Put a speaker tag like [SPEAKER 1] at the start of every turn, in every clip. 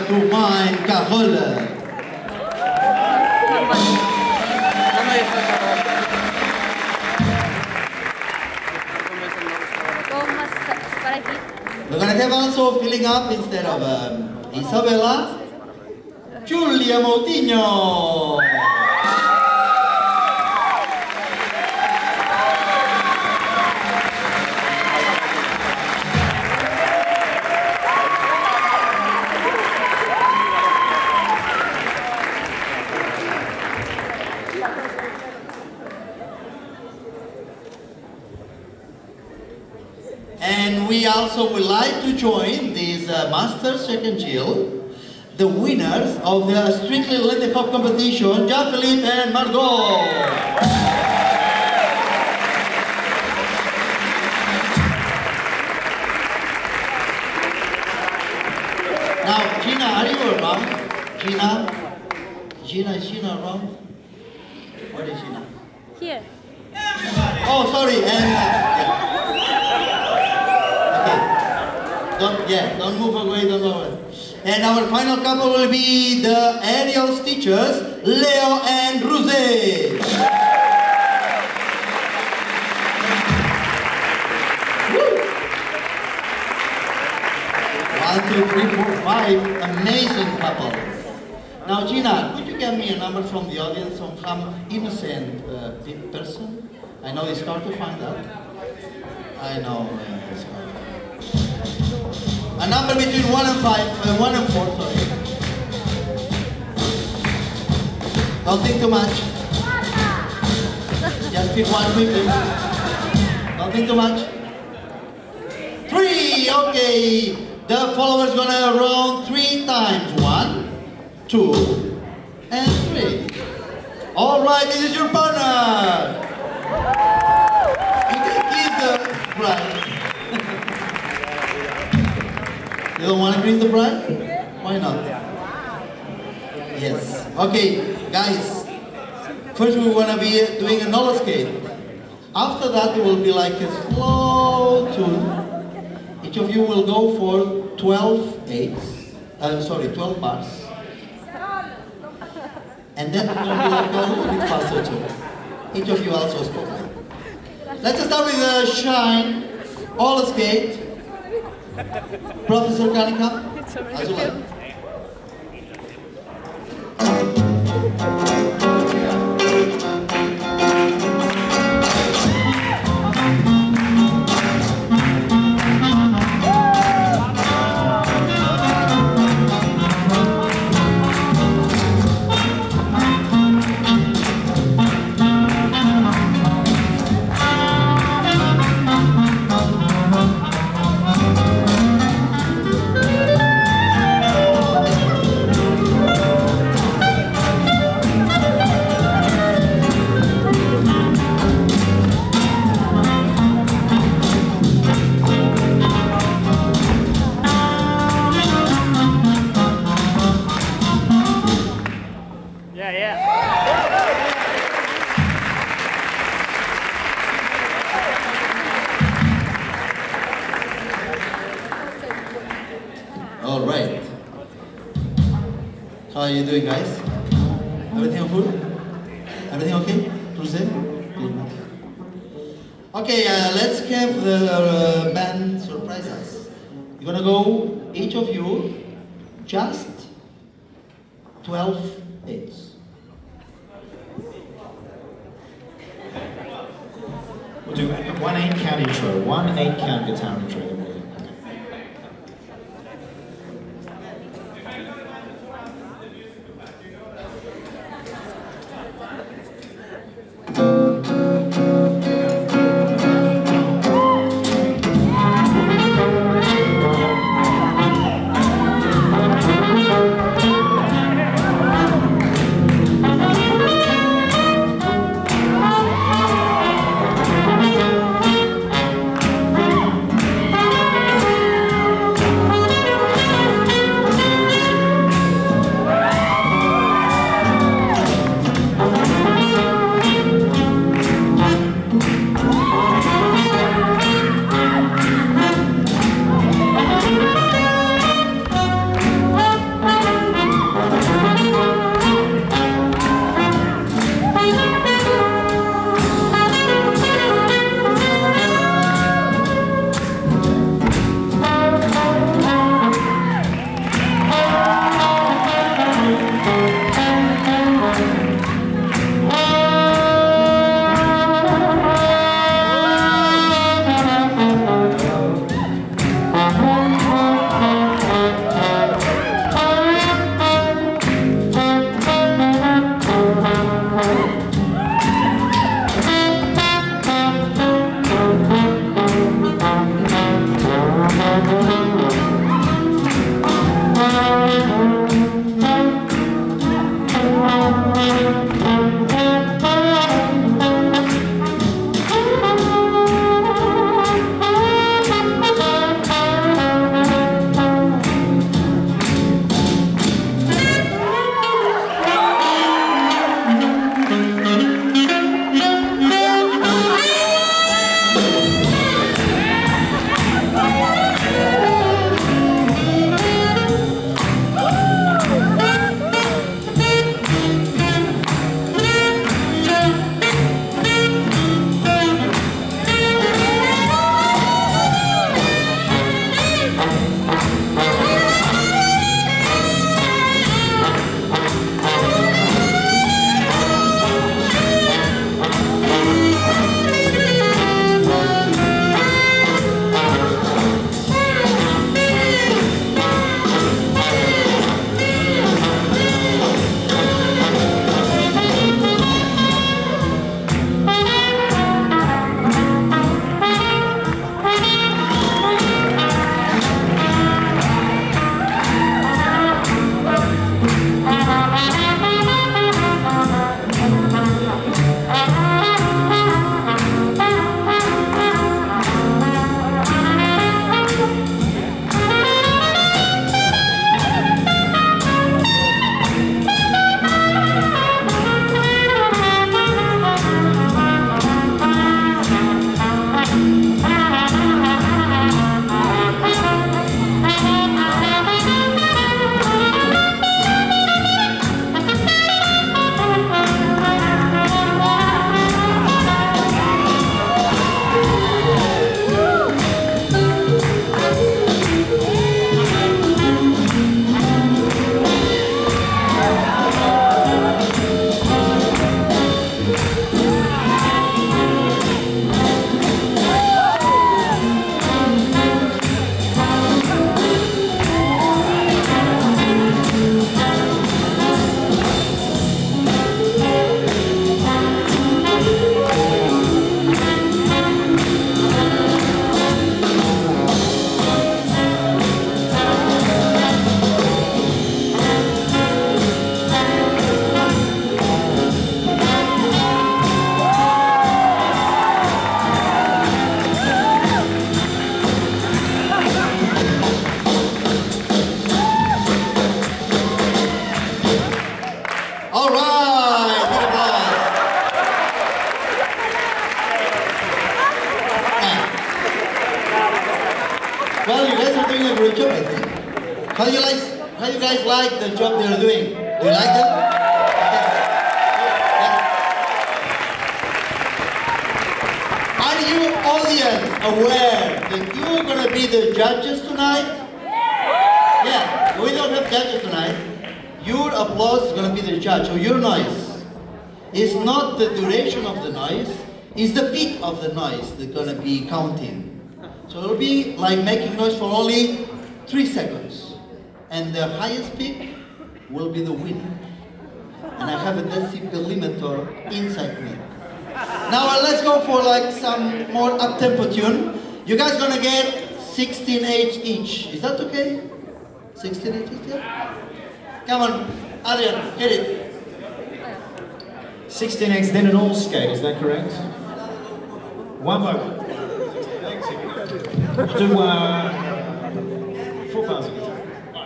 [SPEAKER 1] pour moi et Carole. We're going to have also filling up instead of Isabella, Giulia Moutinho. And we also would like to join these Masters Jack and Jill, the winners of the Strictly Lindy Hop competition, Jean-Philippe and Margot. Now, Gina, are you around? Gina, is Gina around? Where is Gina?
[SPEAKER 2] Here.
[SPEAKER 1] Oh, sorry, and don't move away, don't move away. And our final couple will be the aerial teachers, Leo and Rose. 1, 2, 3, 4, 5, amazing couple. Now Gina, could you give me a number from the audience on some innocent person? I know it's hard to find out. I know it's hard. A number between 1 and 5, 1 and 4, sorry. Don't think too much. Just pick one quickly. Don't think too much. 3, okay. The follower's gonna round 3 times. 1, 2, and 3. All right, this is your partner. You can keep the bride. You don't want to greet the bride? Why not? Yes. Okay, guys. First we want to be doing a roller skate. After that it will be like a slow tune. Each of you will go for 12 bars. And then it will be like a little bit faster too. Each of you also spoke. Let's start with the shine, roller skate. Professor Kanika, as you like. All right. How are you doing, guys? Everything good? Everything okay? Okay, let's have the band surprise us. You're gonna go, each of you, just 12 hits.
[SPEAKER 3] We'll do 1 8-count intro, 1 8-count guitar intro.
[SPEAKER 1] Well, you guys are doing a great job, I think. How do you guys like the job they're doing? Do you like them? Okay. Yeah. Are you, audience, aware that you're going to be the judges tonight? Yeah, we don't have judges tonight. Your applause is going to be the judge, so your noise. It's not the duration of the noise, it's the peak of the noise that's going to be counting. So it'll be like making noise for only 3 seconds. And the highest peak will be the winner. And I have a decibelimeter inside me. Now let's go for like some more up-tempo tune. You guys gonna get 16H each. Is that okay? 16H each, yeah? Come on, Adrian, hit it.
[SPEAKER 3] 16x, then an all skate, is that correct? One by one. We'll do 4 bars of guitar.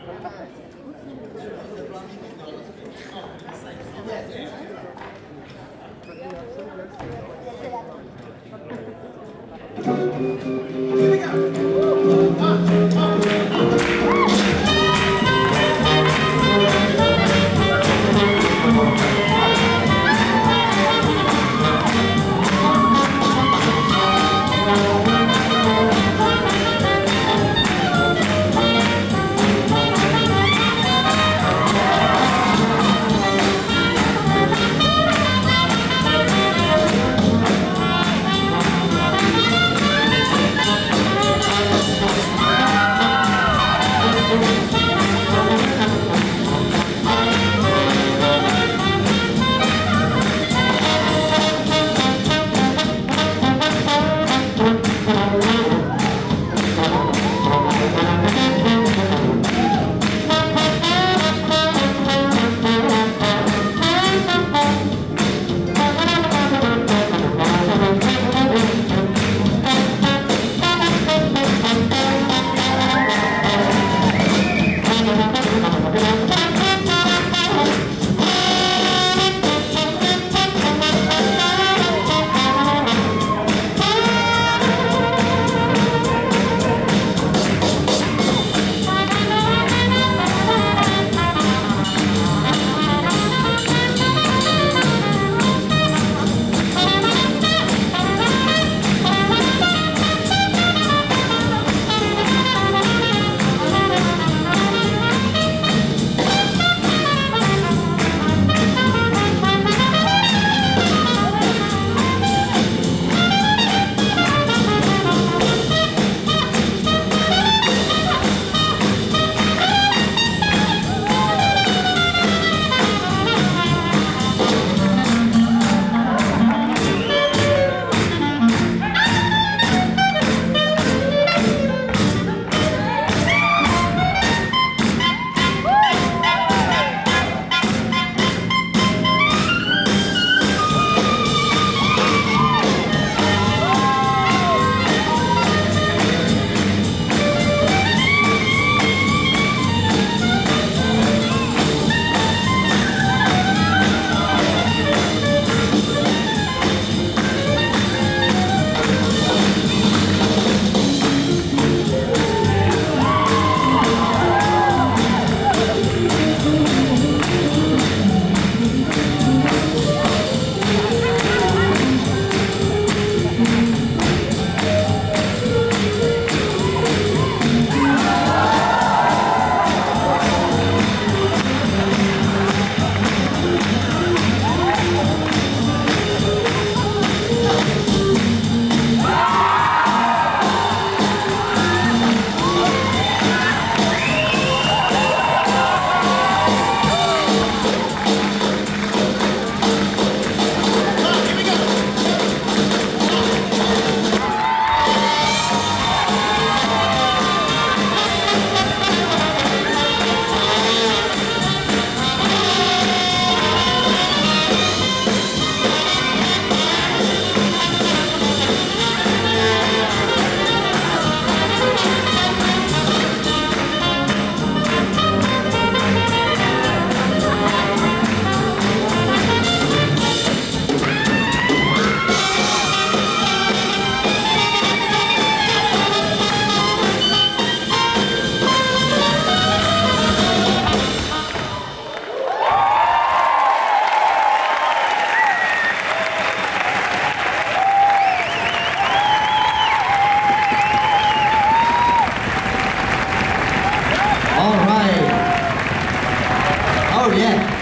[SPEAKER 3] Here we go.
[SPEAKER 1] Oh, yeah.